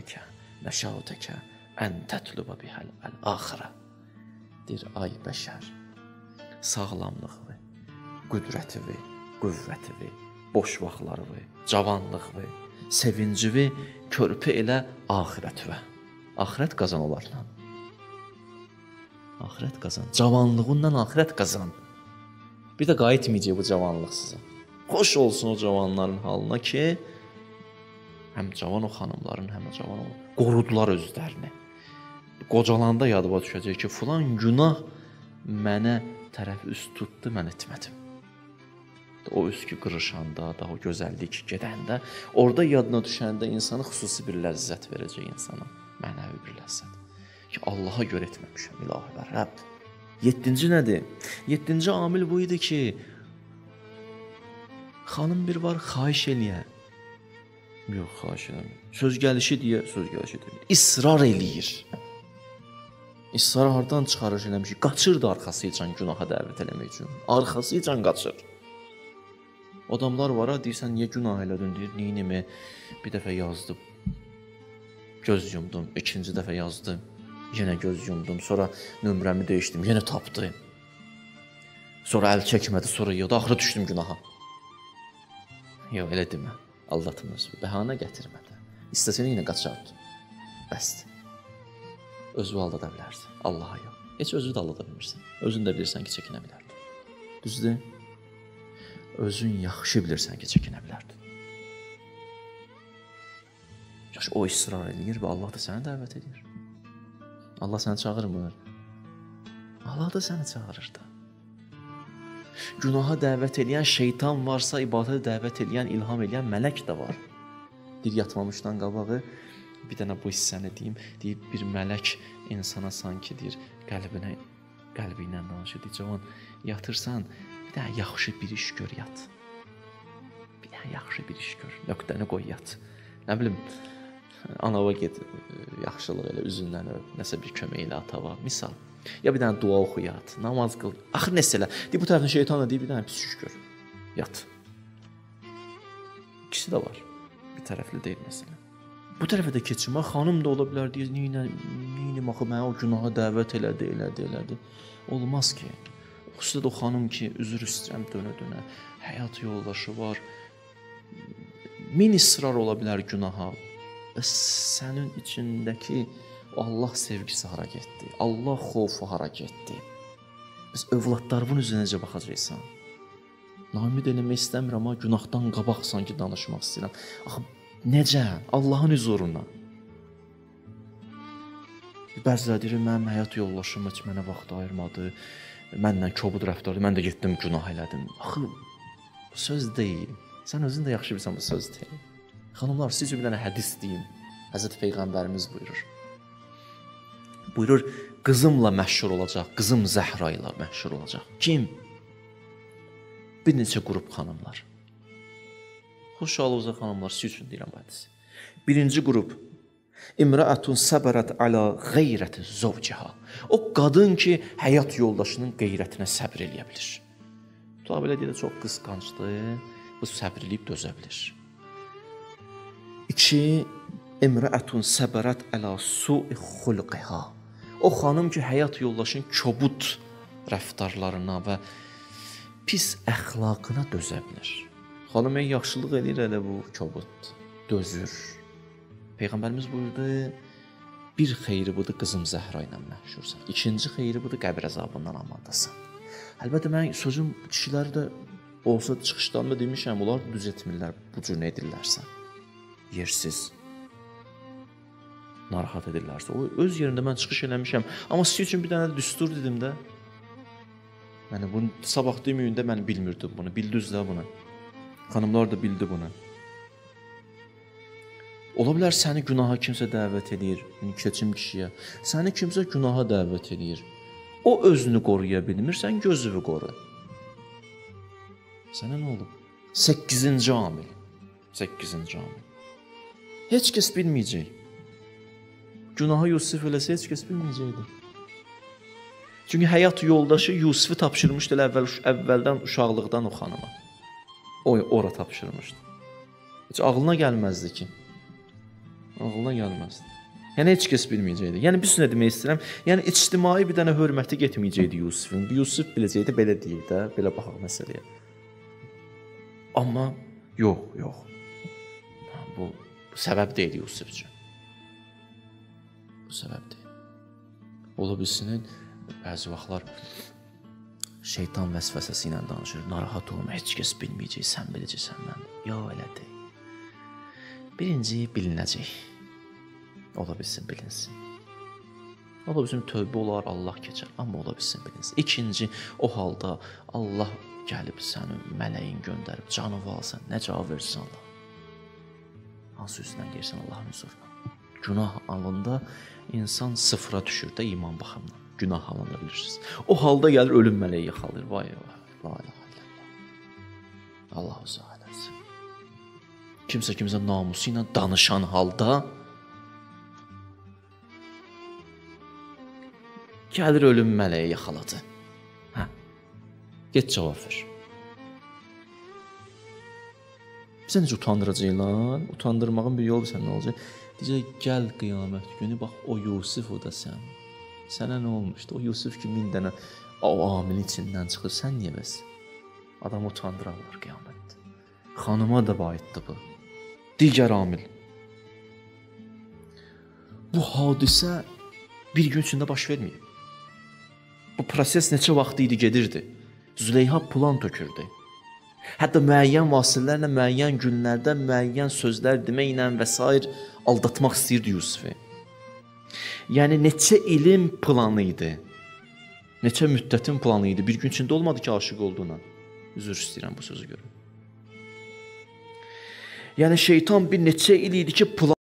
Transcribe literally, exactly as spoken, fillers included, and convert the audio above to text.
ləkə nəşautəkə ən tətluba bihəl əl-axirə. Deyir, ay bəşər, sağlamlığı, qüdrəti, qüvvəti, boş vaxtları, cavanlığı, sevincivi körpü elə axirətə. Axirət qazan onlarla. Axirət qazan. Cavanlığından axirət qazan. Bir də qayıtmayacaq bu cavanlıq sizə. Xoş olsun o cavanların halına ki, həm cavan o xanımların, həm o cavan o qorudular özlərini. Qocalanda yadıma düşəcək ki, filan günah mənə tərəf üst tutdu, mən etmədim. O üskü qırışanda, da o gözəllik gedəndə, orada yadına düşəndə insana xüsusi bir ləzzət verəcək insana. Mənəvi bir ləzzət. Ki, Allaha görə etməmişəm, ilahi və Rəbb. Yeddinci nədir? Yeddinci amil bu idi ki, xanım bir var, xahiş eləyə. Yox, xahiş eləmir. Söz gəlişi deyə, söz gəlişi deyə. İsrar eləyir. İsrar hardan çıxarış eləmiş? Qaçırdı arxası ilə günaha dəvət eləmək üçün. Arxası ilə qaçır. Adamlar var, deyirsən, niyə günah elədin, deyir, neynimi bir dəfə yazdım, göz yumdum, ikinci dəfə yazdım, yenə göz yumdum, sonra nömrəmi dəyişdim, yenə tapdı. Sonra əl çəkmədi, sonra yox, axırı düşdüm günaha. Yox, elə demə, aldatın özü, bəhanə gətirmədi. İstəsən yenə qaçardı, bəsdir. Özü aldada bilərsən, Allaha yox. Heç özü də aldada bilmirsən, özün də bilirsən ki, çəkinə bilərdin. Düzdür? Özün yaxşı bilirsən ki, çəkinə bilərdin. Yaxşı, o israr edir və Allah da səni dəvət edir. Allah səni çağırmır. Allah da səni çağırır da. Günaha dəvət edən şeytan varsa, ibadətə dəvət edən, ilham edən mələk də var. Deyir, yatmamışdan qabağı, bir dənə bu hissəni deyim, deyir, bir mələk insana sanki deyir, qəlbinə, qəlbi ilə danışır, deyir, cavan, yatırsan, bir dənə yaxşı bir iş gör, yat. Bir dənə yaxşı bir iş gör, nöqtəni qoy, yat. Nə bilim, anava get, yaxşılıq elə, üzündən öp, nəsə bir kömək elə atava, misal. Ya bir dənə dua oxu, yat, namaz qıl, axır nəsə elə. Deyir, bu tərəfdən şeytanla deyir, bir dənə pis iş gör, yat. İkisi də var, bir tərəfli deyil məsələn. Bu tərəfə də keçmə, xanım da ola bilər, deyir, neynim axı, mənə o günaha dəvət elədi, elədi, elədi. Olmaz ki. Xüsusilə o xanım ki, üzr istəyirəm dönə-dönə, həyat yoldaşı var, min israr ola bilər günaha. Sənin içindəki Allah sevgisi hara getdi, Allah xofu hara getdi. Biz övladlarımın üzrə necə baxacaqsan? Namid eləmək istəmirəm, amma günahdan qabaq sanki danışmaq istəyirəm. Axı, necə? Allahın huzuruna. Bəziləri deyir, mənim həyat yoldaşım heç mənə vaxt ayırmadı, mənlə kobud rəftardı, mən də getdim, günah elədim. Axı, söz deyil. Sən özün də yaxşı bilsən, bu söz deyil. Xanımlar, sizcə bir dənə hədis deyim. Həzrət Peyğəmbərimiz buyurur. Buyurur, qızımla məşhur olacaq, qızım Zəhra ilə məşhur olacaq. Kim? Bir neçə qrup xanımlar. Xoş halınıza xanımlar, siz üçün deyirəm bu hədisi. Birinci qrup, İmra'atun səbərət alə qeyrəti zovciha. O qadın ki, həyat yoldaşının qeyrətinə səbr eləyə bilir. Tuha belə deyil, çox qısqancdır, bu səbr eləyib dözə bilir. İki, İmra'atun səbərət alə su'i xulqiha. O xanım ki, həyat yoldaşının kobud rəftarlarına və pis əxlaqına dözə bilir. Xanım ən yaxşılıq edir, elə bu kobud, dözür. Peyğəmbərimiz buyurdu, bir xeyri budur, qızım Zəhra ilə məşhursan. İkinci xeyri budur, qəbir əzabından amandasan. Əlbəttə, mən sözüm kişiləri də olsa çıxışlarında demişəm, onlar düz etmirlər, bu cür nə edirlərsə. Yersiz. Narahat edirlərsə. O, öz yerində mən çıxış eləmişəm. Amma siz üçün bir dənə düstur dedim də. Yəni, bunu sabah deməyində mən bilmirdim bunu. Bildiniz də bunu. Xanımlar da bildi bunu. Ola bilər səni günaha kimsə dəvət edir, keçim kişiyə. Səni kimsə günaha dəvət edir. O özünü qoruya bilmir, sən gözünü qoru. Sənə nə olub? Səkkizinci amil. Səkkizinci amil. Heç kəs bilməyəcək. Günahı Yusuf eləsə heç kəs bilməyəcəkdir. Çünki həyat yoldaşı Yusufu tapşırmışdı əvvəl, əvvəldən uşaqlıqdan o xanıma. O, ora tapşırmışdı. Heç ağlına gəlməzdi ki. Ağlına gəlməzdi. Yəni heç kəs bilməyəcəkdi. Yəni bir sünə demək istəyirəm. Yəni ictimai bir dənə hörməti getməyəcəkdi Yusifin. Yusif biləcəkdi belə deyir də, belə baxaq məsələyə. Amma yox, yox. Bu, bu səbəb deyil Yusif üçün. Bu səbəb deyil. Ola bilsin, bəzi vaxtlar şeytan vəsvəsəsi ilə danışır. Narahat olma, heç kəs bilməyəcək, sən biləcəksən mən. Ya elə deyil. Birinci bilinəcək. Ola bilsin, bilinsin. Ola bilsin, tövbə olar, Allah keçər. Amma ola bilsin, bilinsin. İkinci, o halda Allah gəlib səni mələyin göndərib, canını alsan, nə cavab versin Allah? Hansı üstündən gelsin Allahın huzuruna? Günah halında insan sıfıra düşür də iman baxımından. Günah halında bilirsiniz. O halda gəlir ölüm mələyi yaxalır. Vay vay, la ilahe illallah. Allah uzaq eləsin. Kimsə kimsə namusu ilə danışan halda gəlir ölüm mələyi yaxaladı. Hə. Get cavab ver. Sən necə utandıracaq lan? Utandırmağın bir yolu sən nə olacaq? Deyəcək, gəl qiyamət günü, bax o Yusif o da sən. Sənə nə olmuşdu? O Yusuf ki, min dənə o amilin içindən çıxır. Sən niyə bəs? Adam utandırarlar qiyamətdə. Xanıma da aiddir bu. Digər amil. Bu hadisə bir gün içində baş verməyib. Bu proses neçə vaxt idi gedirdi. Züleyha plan tökürdü. Hətta müəyyən vasitələrlə, müəyyən günlərdə, müəyyən sözlər deməklə və s. aldatmaq istəyirdi Yusifi. Yəni neçə ilin planı idi. Neçə müddətin planı idi. Bir gün içində olmadı ki, aşiq olduğuna. Üzr istəyirəm bu sözü görün. Yəni şeytan bir neçə il idi ki, plan